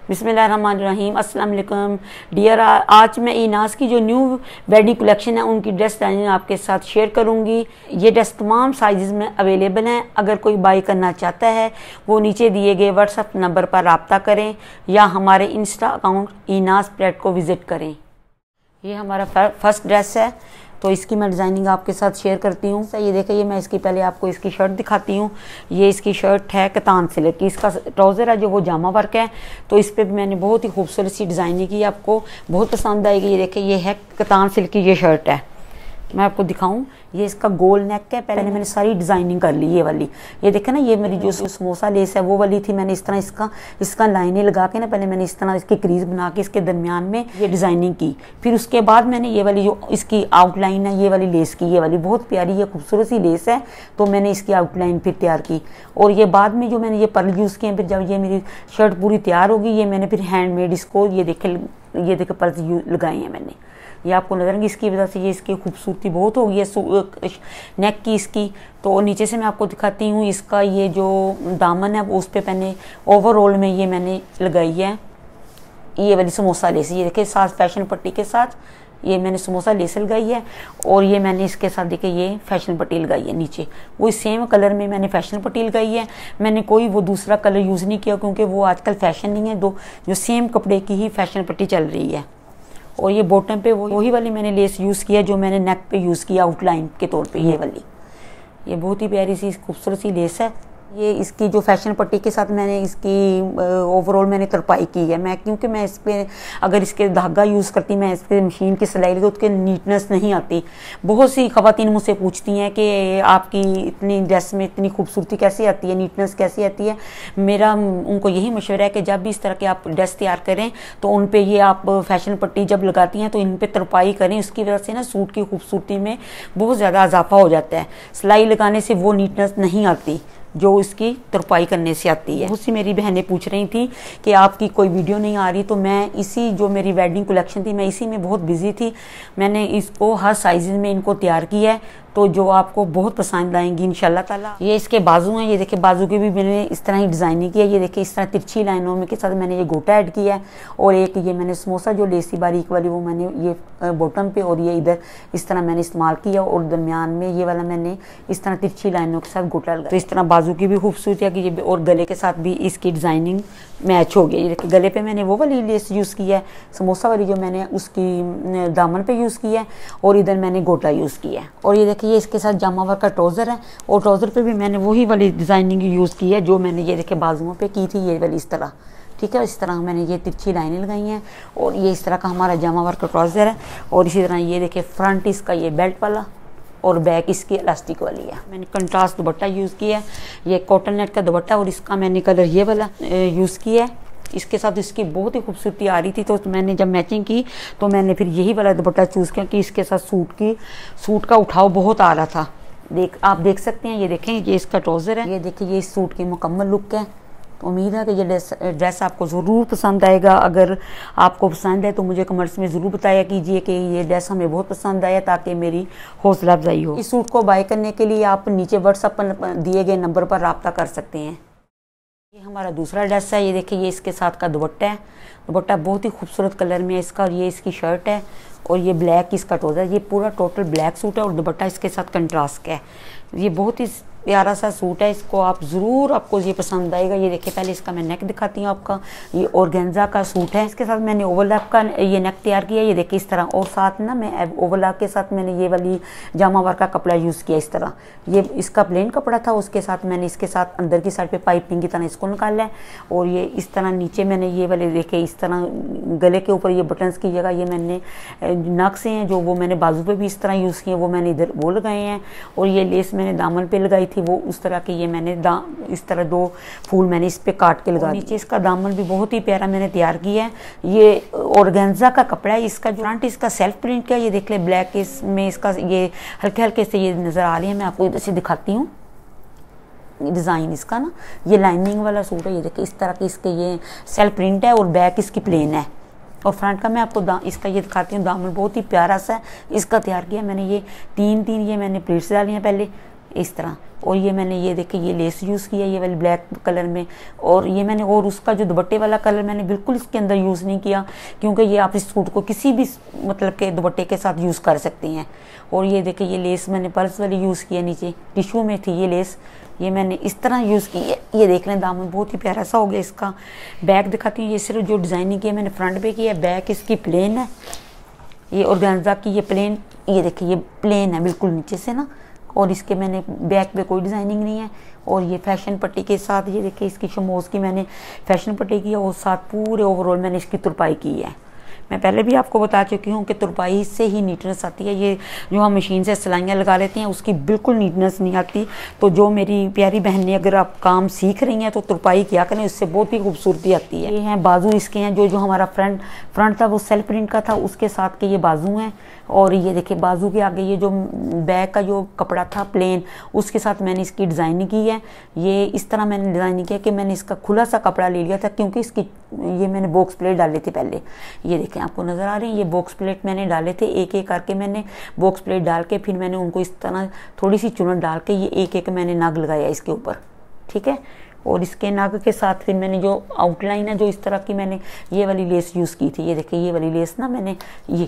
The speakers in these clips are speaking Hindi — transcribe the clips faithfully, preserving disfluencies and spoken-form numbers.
बिस्मिल्लाहिर्रहमानिर्रहीम, अस्सलाम वालेकुम डियर। आज मैं इनास की जो न्यू वेडिंग कलेक्शन है उनकी ड्रेस डिज़ाइन आपके साथ शेयर करूंगी। ये ड्रेस तमाम साइज़ में अवेलेबल हैं। अगर कोई बाई करना चाहता है वो नीचे दिए गए व्हाट्सएप नंबर पर रब्ता करें या हमारे इंस्टा अकाउंट इनास प्लेट को विज़िट करें। ये हमारा फर्स्ट ड्रेस है, तो इसकी मैं डिज़ाइनिंग आपके साथ शेयर करती हूँ। ये देखिए, मैं इसकी पहले आपको इसकी शर्ट दिखाती हूँ। ये इसकी शर्ट है कतान सिल्क की, इसका ट्राउज़र है जो वो जामा वर्क है। तो इस पर भी मैंने बहुत ही खूबसूरत सी डिज़ाइनिंग की, आपको बहुत पसंद आएगी। ये देखिए, ये है कतान सिल्क की ये शर्ट है। मैं आपको दिखाऊं, ये इसका गोल नेक है। पहले मैंने सारी डिज़ाइनिंग कर ली। ये वाली, ये देखे ना, ये मेरी जो समोसा लेस है वो वाली थी। मैंने इस तरह इसका इसका लाइनें लगा के ना, पहले मैंने इस तरह इसकी क्रीज बना के इसके दरमियान में ये डिज़ाइनिंग की। फिर उसके बाद मैंने ये वाली जो इसकी आउटलाइन है, ये वाली लेस की, ये वाली बहुत प्यारी ये खूबसूरत सी लेस है। तो मैंने इसकी आउटलाइन फिर तैयार की, और ये बाद में जो मैंने ये पर्ल यूज़ किए, फिर जब ये मेरी शर्ट पूरी तैयार होगी, ये मैंने फिर हैंडमेड इसको ये देखे ये देखे पर्ल लगाए हैं मैंने। ये आपको नजर आएंगे, इसकी वजह से ये इसकी खूबसूरती बहुत होगी है नेक की इसकी। तो नीचे से मैं आपको दिखाती हूँ, इसका ये जो दामन है वो उस पर मैंने ओवरऑल में ये मैंने लगाई है ये वाली समोसा लेस। ये देखिए, साथ फैशन पट्टी के साथ ये मैंने समोसा लेस लगाई है, और ये मैंने इसके साथ देखिए ये फैशन पट्टी लगाई है नीचे। वो सेम कलर में मैंने फैशन पट्टी लगाई है। मैंने कोई वो दूसरा कलर यूज़ नहीं किया, क्योंकि वो आजकल फैशन नहीं है, दो जो सेम कपड़े की ही फैशन पट्टी चल रही है। और ये बॉटम पे वो वही वाली मैंने लेस यूज़ किया जो मैंने नेक पे यूज़ किया आउटलाइन के तौर पे। ये वाली ये बहुत ही प्यारी सी खूबसूरत सी लेस है। ये इसकी जो फैशन पट्टी के साथ मैंने इसकी ओवरऑल मैंने तरपाई की है। मैं क्योंकि मैं इस पर अगर इसके धागा यूज़ करती, मैं इस पर मशीन की सिलाई लगी, उसके नीटनेस नहीं आती। बहुत सी ख़वातीन मुझसे पूछती हैं कि आपकी इतनी ड्रेस में इतनी खूबसूरती कैसे आती है, नीटनेस कैसे आती है। मेरा उनको यही मशवरा है कि जब भी इस तरह के आप ड्रेस तैयार करें तो उन पर ये आप फैशन पट्टी जब लगाती हैं तो इन पर तरपाई करें। उसकी वजह से ना सूट की खूबसूरती में बहुत ज़्यादा इजाफा हो जाता है। सिलाई लगाने से वो नीटनेस नहीं आती जो इसकी तरपाई करने से आती है। बहुत सी मेरी बहनें पूछ रही थी कि आपकी कोई वीडियो नहीं आ रही, तो मैं इसी जो मेरी वेडिंग कलेक्शन थी मैं इसी में बहुत बिजी थी। मैंने इसको हर साइज में इनको तैयार किया है, तो जो आपको बहुत पसंद आएंगी इंशाल्लाह ताला। ये इसके बाजू हैं, ये देखिए बाजू की भी मैंने इस तरह ही डिज़ाइनिंग की है। ये देखिए, इस तरह तिरछी लाइनों में के साथ मैंने ये गोटा ऐड किया है, और एक ये मैंने समोसा जो लेसी बारीक वाली वो मैंने ये बॉटम पे और ये इधर इस तरह मैंने इस्तेमाल किया, और दरमियान में ये वाला मैंने इस तरह तिरछी लाइनों के साथ गोटा लगाया। तो इस तरह बाजू की भी खूबसूरती है कि ये, और गले के साथ भी इसकी डिज़ाइनिंग मैच हो गई। ये देखिए, गले पे मैंने वो वाली लेस यूज़ की है समोसा वाली जो मैंने उसकी दामन पे यूज़ की है, और इधर मैंने गोटा यूज़ किया है। और ये देखिए, ये इसके साथ जामा वर्क का ट्राउज़र है, और ट्राउज़र पे भी मैंने वही वाली डिज़ाइनिंग यूज़ की है जो मैंने ये देखिए बाजुओं पे की थी, ये वाली इस तरह। ठीक है, इस तरह मैंने ये तिरछी लाइनें लगाई हैं, और ये इस तरह का हमारा जामा वर्क का ट्राउज़र है। और इसी तरह ये देखिए, फ्रंट इसका ये बेल्ट वाला, और बैक इसकी इलास्टिक वाली है। मैंने कंट्रास्ट दुपट्टा यूज़ किया है, ये कॉटन नेट का दुपट्टा, और इसका मैंने कलर ये वाला यूज़ किया है। इसके साथ इसकी बहुत ही खूबसूरती आ रही थी, तो मैंने जब मैचिंग की तो मैंने फिर यही वाला दुपट्टा चूज़ किया कि इसके साथ सूट की सूट का उठाव बहुत आ रहा था। देख आप देख सकते हैं, ये देखें, ये इसका ट्राउज़र है। ये देखिए, ये इस सूट की मुकम्मल लुक है। तो उम्मीद है कि ये ड्रेस ड्रेस आपको ज़रूर पसंद आएगा। अगर आपको पसंद है तो मुझे कमेंट्स में ज़रूर बताया कीजिए कि ये ड्रेस हमें बहुत पसंद आया, ताकि मेरी हौसला अफजाई हो। इस सूट को बाय करने के लिए आप नीचे व्हाट्सएप पर दिए गए नंबर पर रब्ता कर सकते हैं। ये हमारा दूसरा ड्रेस है। ये देखिए, ये इसके साथ का दुपट्टा है। दुपट्टा बहुत ही खूबसूरत कलर में है इसका, और ये इसकी शर्ट है, और ये ब्लैक इसका ट्राउज़र। ये पूरा टोटल ब्लैक सूट है, और दुपट्टा इसके साथ कंट्रास्ट का है। ये बहुत ही प्यारा सा सूट है, इसको आप ज़रूर आपको ये पसंद आएगा। ये देखिए, पहले इसका मैं नेक दिखाती हूँ आपका। ये ऑर्गेन्जा का सूट है, इसके साथ मैंने ओवरलैप का ये नेक तैयार किया। ये देखिए इस तरह, और साथ ना मैं ओवरलैप के साथ मैंने ये वाली जामा वर्क का कपड़ा यूज़ किया इस तरह। ये इसका प्लेन कपड़ा था, उसके साथ मैंने इसके साथ अंदर की साइड पे पाइपिंग की तरह इसको निकाला है, और ये इस तरह नीचे मैंने ये वाले देखे इस तरह गले के ऊपर ये बटन्स की जगह ये मैंने नक्शे हैं जो वो मैंने बाजू पे भी इस तरह यूज़ किए, वो मैंने इधर वो लगाए हैं। और ये लेस मैंने दामन पे लगाई थी, वो उस तरह के ये मैंने दा इस तरह दो फूल मैंने इस पे काट के लगा। नीचे इसका दामन भी बहुत ही प्यारा मैंने तैयार किया है। ये ऑर्गेन्जा का कपड़ा है। इसका जो फ्रंट इसका सेल्फ प्रिंट का, ये देख ले ब्लैक इसमें इसका ये हल्के हल्के से ये नज़र आ रही है। मैं आपको इधर से दिखाती हूँ डिज़ाइन इसका ना। ये लाइनिंग वाला सूट है, ये देखिए इस तरह के इसके ये सेल्फ प्रिंट है, और बैक इसकी प्लेन है। और फ्रंट का मैं आपको दा, इसका ये दिखाती हूँ। दामन बहुत ही प्यारा सा इसका तैयार किया मैंने। ये तीन तीन ये मैंने प्लेट्स डाली हैं पहले, इस तरह। और ये मैंने ये देखे ये लेस यूज़ किया ये वाली ब्लैक कलर में। और ये मैंने और उसका जो दुपट्टे वाला कलर मैंने बिल्कुल इसके अंदर यूज़ नहीं किया, क्योंकि ये आप इस सूट को किसी भी मतलब के दुपट्टे के साथ यूज़ कर सकती हैं। और ये देखे ये लेस मैंने पर्स वाली यूज़ किया, नीचे टिश्यू में थी ये लेस, ये मैंने इस तरह यूज़ की है। ये देख लें दामन बहुत ही प्यारा सा हो गया। इसका बैक दिखाती हूँ, ये सिर्फ जो डिज़ाइनिंग की है मैंने फ्रंट पे किया है, बैक इसकी प्लेन है। ये ऑर्गेन्जा की ये प्लेन, ये देखिए ये प्लेन है बिल्कुल नीचे से ना, और इसके मैंने बैक पे कोई डिज़ाइनिंग नहीं है। और ये फैशन पट्टी के साथ ये देखिए इसकी शमोज की मैंने फैशन पट्टी की है, और साथ पूरे ओवरऑल मैंने इसकी तुरपाई की है। मैं पहले भी आपको बता चुकी हूँ कि तुरपाई से ही नीटनेस आती है। ये जो हम मशीन से सिलाइयाँ लगा लेते हैं उसकी बिल्कुल नीटनेस नहीं आती। तो जो मेरी प्यारी बहनें अगर आप काम सीख रही हैं तो तुरपाई किया करें, उससे बहुत ही खूबसूरती आती है। ये हैं बाजू इसके हैं, जो जो हमारा फ्रंट फ्रंट था वो सेल्फ प्रिंट का था, उसके साथ के ये बाजू हैं। और ये देखिए बाजू के आगे ये जो बैक का जो कपड़ा था प्लेन, उसके साथ मैंने इसकी डिज़ाइनिंग की है। ये इस तरह मैंने डिज़ाइनिंग किया कि मैंने इसका खुला सा कपड़ा ले लिया था, क्योंकि इसकी ये मैंने बॉक्स प्लेट डाले थे पहले। ये देखें आपको नज़र आ रही है, ये बॉक्स प्लेट मैंने डाले थे, एक एक करके मैंने बॉक्स प्लेट डाल के फिर मैंने उनको इस तरह थोड़ी सी चुनट डाल के ये एक एक मैंने नग लगाया इसके ऊपर, ठीक है। और इसके नग के साथ फिर मैंने जो आउटलाइन है जो इस तरह की मैंने ये वाली लेस यूज़ की थी। ये देखिए ये वाली लेस ना मैंने ये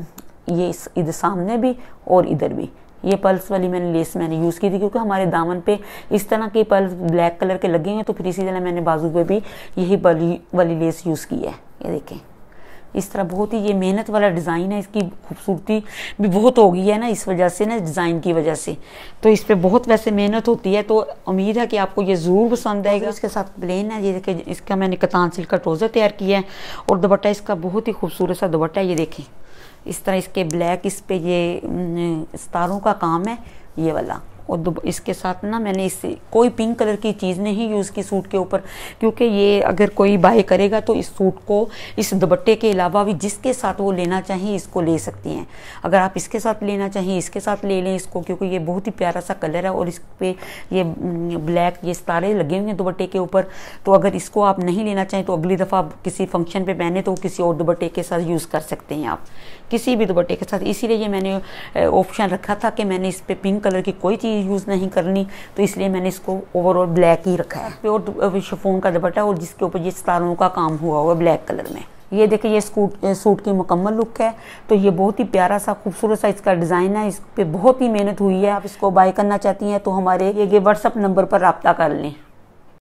ये इधर सामने भी और इधर भी ये पल्स वाली मैंने लेस मैंने यूज़ की थी, क्योंकि हमारे दामन पे इस तरह के पल्स ब्लैक कलर के लगे हैं, तो फिर इसी तरह मैंने बाजू पे भी यही वाली वाली लेस यूज़ की है। ये देखें इस तरह बहुत ही ये मेहनत वाला डिज़ाइन है, इसकी खूबसूरती भी बहुत हो गई है ना इस वजह से ना, डिज़ाइन की वजह से। तो इस पर बहुत वैसे मेहनत होती है, तो उम्मीद है कि आपको ये ज़रूर पसंद आएगा। इसके साथ प्लेन है, ये देखिए इसका मैंने कतान सिल्क का ट्राउज़र तैयार किया है, और दुपट्टा इसका बहुत ही खूबसूरत सा दुपट्टा है। ये देखें इस तरह इसके ब्लैक इस पे ये सितारों का काम है ये वाला। और इसके साथ ना मैंने इस कोई पिंक कलर की चीज़ नहीं यूज़ की सूट के ऊपर, क्योंकि ये अगर कोई बाय करेगा तो इस सूट को इस दुपट्टे के अलावा भी जिसके साथ वो लेना चाहिए इसको ले सकती हैं। अगर आप इसके साथ लेना चाहिए इसके साथ ले लें इसको, क्योंकि ये बहुत ही प्यारा सा कलर है और इस पे ये ब्लैक ये सितारे लगे हुए हैं दुपट्टे के ऊपर। तो अगर इसको आप नहीं लेना चाहें तो अगली दफ़ा आप किसी फंक्शन पर पहने तो किसी और दुपट्टे के साथ यूज़ कर सकते हैं आप, किसी भी दुपट्टे के साथ। इसीलिए ये मैंने ऑप्शन रखा था कि मैंने इस पर पिंक कलर की कोई चीज़ यूज़ नहीं करनी, तो इसलिए मैंने इसको ओवरऑल ब्लैक ही रखा है। प्योर शिफॉन का दुपट्टा और जिसके ऊपर ये सितारों का काम हुआ हुआ ब्लैक कलर में। ये देखिए ये सूट सूट की मुकम्मल लुक है। तो ये बहुत ही प्यारा सा खूबसूरत सा इसका डिज़ाइन है, इस पर बहुत ही मेहनत हुई है। आप इसको बाय करना चाहती हैं तो हमारे ये व्हाट्सअप नंबर पर रब्ता कर लें।